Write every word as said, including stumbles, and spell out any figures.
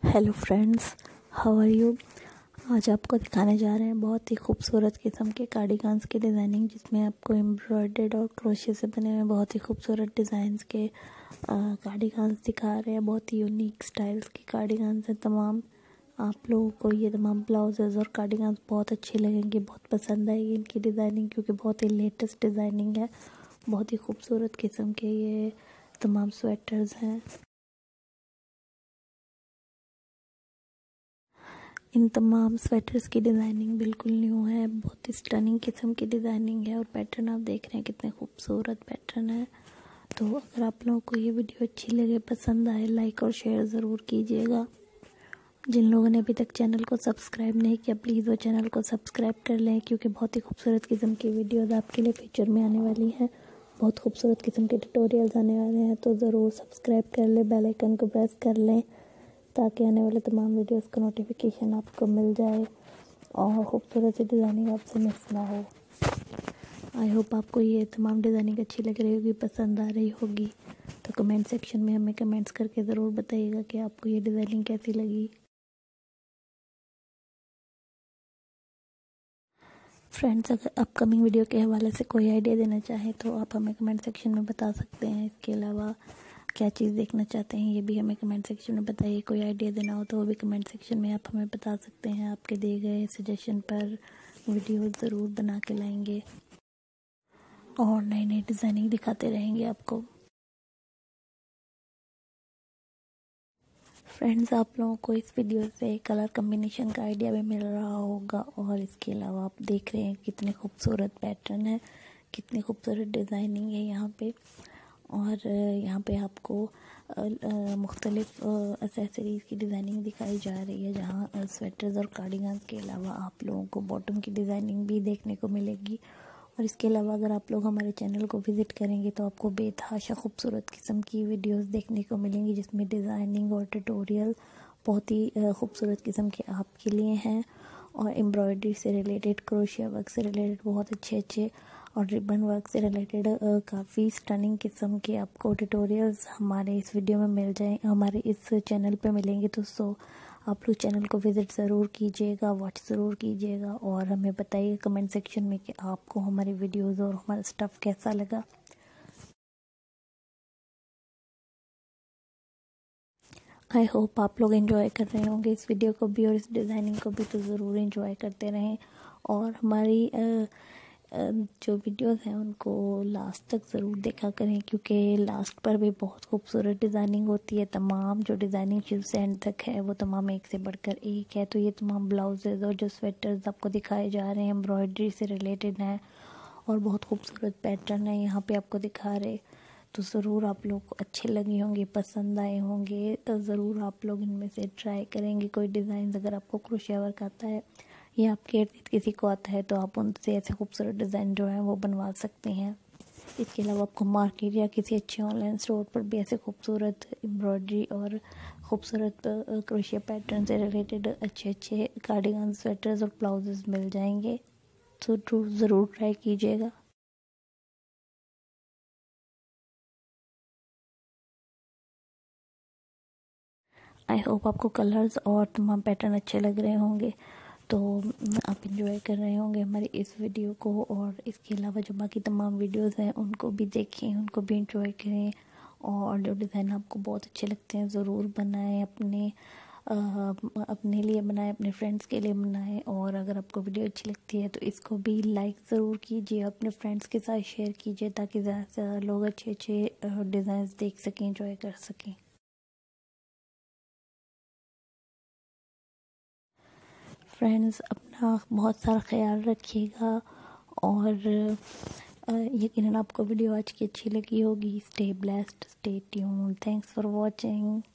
Hello friends, how are you. आज आपको दिखाने जा रहे हैं बहुत ही खूबसूरत किस्म के कार्डिगन्स की डिज़ाइनिंग, जिसमें आपको एम्ब्रॉयडर्ड और क्रोशे से बने हुए बहुत ही खूबसूरत डिज़ाइंस के कार्डिगन्स दिखा रहे हैं। बहुत ही यूनिक स्टाइल्स के कार्डिगन्स हैं तमाम। आप लोगों को ये तमाम ब्लाउजेज़ और कार्डिगन्स बहुत अच्छे लगेंगे, बहुत पसंद आएगी इनकी डिज़ाइनिंग, क्योंकि बहुत ही लेटेस्ट डिज़ाइनिंग है। बहुत ही खूबसूरत किस्म के ये तमाम स्वेटर्स हैं। इन तमाम स्वेटर्स की डिज़ाइनिंग बिल्कुल न्यू है, बहुत ही स्टनिंग किस्म की डिज़ाइनिंग है और पैटर्न आप देख रहे हैं कितने खूबसूरत पैटर्न है। तो अगर आप लोगों को ये वीडियो अच्छी लगे, पसंद आए, लाइक और शेयर ज़रूर कीजिएगा। जिन लोगों ने अभी तक चैनल को सब्सक्राइब नहीं किया, प्लीज़ वो चैनल को सब्सक्राइब कर लें, क्योंकि बहुत ही खूबसूरत किस्म की वीडियोस आपके लिए फ्यूचर में आने वाली हैं। बहुत खूबसूरत किस्म के ट्यूटोरियल्स आने वाले हैं, तो ज़रूर सब्सक्राइब कर लें, बेल आइकन को प्रेस कर लें, ताकि आने वाले तमाम वीडियोस का नोटिफिकेशन आपको मिल जाए और खूबसूरत सी डिज़ाइनिंग आपसे मिस ना हो। आई होप आपको ये तमाम डिज़ाइनिंग अच्छी लग रही होगी, पसंद आ रही होगी। तो कमेंट सेक्शन में हमें कमेंट्स करके ज़रूर बताइएगा कि आपको ये डिज़ाइनिंग कैसी लगी। फ्रेंड्स, अगर अपकमिंग वीडियो के हवाले से कोई आइडिया देना चाहें तो आप हमें कमेंट सेक्शन में बता सकते हैं। इसके अलावा क्या चीज़ देखना चाहते हैं ये भी हमें कमेंट सेक्शन में बताइए। कोई आइडिया देना हो तो वो भी कमेंट सेक्शन में आप हमें बता सकते हैं। आपके दिए गए सजेशन पर वीडियो ज़रूर बना के लाएंगे और नई नई डिज़ाइनिंग दिखाते रहेंगे आपको। फ्रेंड्स, आप लोगों को इस वीडियो से कलर कम्बिनेशन का आइडिया भी मिल रहा होगा, और इसके अलावा आप देख रहे हैं कितने खूबसूरत पैटर्न है, कितनी खूबसूरत डिज़ाइनिंग है यहाँ पे। और यहाँ पे आपको मुख्तलिफ एक्सेसरीज़ की डिज़ाइनिंग दिखाई जा रही है, जहाँ स्वेटर्स और कार्डिगन्स के अलावा आप लोगों को बॉटम की डिज़ाइनिंग भी देखने को मिलेगी। और इसके अलावा अगर आप लोग हमारे चैनल को विज़िट करेंगे तो आपको बेतहाशा खूबसूरत किस्म की वीडियोस देखने को मिलेंगी, जिसमें डिज़ाइनिंग और ट्यूटोरियल बहुत ही खूबसूरत किस्म के आपके लिए हैं। और एम्ब्रॉयडरी से रिलेटेड, क्रोशिया वर्क से रिलेटेड बहुत अच्छे अच्छे और रिबन वर्क से रिलेटेड काफ़ी स्टनिंग किस्म के आपको ट्यूटोरियल्स हमारे इस वीडियो में मिल जाए हमारे इस चैनल पे मिलेंगे। तो सो आप लोग चैनल को विज़िट ज़रूर कीजिएगा, वॉच ज़रूर कीजिएगा और हमें बताइए कमेंट सेक्शन में कि आपको हमारी वीडियोज़ और हमारा स्टफ़ कैसा लगा। आई होप आप लोग एंजॉय कर रहे होंगे इस वीडियो को भी और इस डिज़ाइनिंग को भी, तो ज़रूर एंजॉय करते रहें। और हमारी आ, जो वीडियोस हैं उनको लास्ट तक ज़रूर देखा करें, क्योंकि लास्ट पर भी बहुत खूबसूरत डिज़ाइनिंग होती है। तमाम जो डिज़ाइनिंग शुरू से एंड तक है वो तमाम एक से बढ़कर एक है। तो ये तमाम ब्लाउजेज़ और जो स्वेटर्स आपको दिखाए जा रहे हैं एम्ब्रॉयडरी से रिलेटेड हैं और बहुत खूबसूरत पैटर्न है यहाँ पे आपको दिखा रहे, तो ज़रूर आप लोग को अच्छे लगे होंगे, पसंद आए होंगे। तो ज़रूर आप लोग इनमें से ट्राई करेंगे कोई डिज़ाइन। अगर आपको क्रोशिया वर्क आता है या आपके इर्द गिर्द किसी को आता है तो आप उनसे ऐसे खूबसूरत डिज़ाइन जो है वो बनवा सकते हैं। इसके अलावा आपको मार्केट या किसी अच्छे ऑनलाइन स्टोर पर भी ऐसे खूबसूरत एम्ब्रॉयडरी और खूबसूरत क्रोशिया पैटर्न से रिलेटेड अच्छे अच्छे कार्डिगन, स्वेटर्स और ब्लाउजेस मिल जाएंगे। तो ज़रूर ट्राई कीजिएगा। आई होप आपको कलर्स और तमाम पैटर्न अच्छे लग रहे होंगे, तो आप इंजॉय कर रहे होंगे हमारी इस वीडियो को। और इसके अलावा जो बाकी तमाम वीडियोस हैं उनको भी देखें, उनको भी इंजॉय करें। और जो डिज़ाइन आपको बहुत अच्छे लगते हैं ज़रूर बनाएं, अपने आ, अपने लिए बनाएं, अपने फ्रेंड्स के लिए बनाएं। और अगर आपको वीडियो अच्छी लगती है तो इसको भी लाइक ज़रूर कीजिए, अपने फ्रेंड्स के साथ शेयर कीजिए, ताकि ज़्यादा से ज़्यादा लोग अच्छे अच्छे डिज़ाइंस देख सकें, इंजॉय कर सकें। फ्रेंड्स, अपना बहुत सारा ख्याल रखिएगा और यकीनन आपको वीडियो आज की अच्छी लगी होगी। Stay blessed, stay tuned, thanks for watching.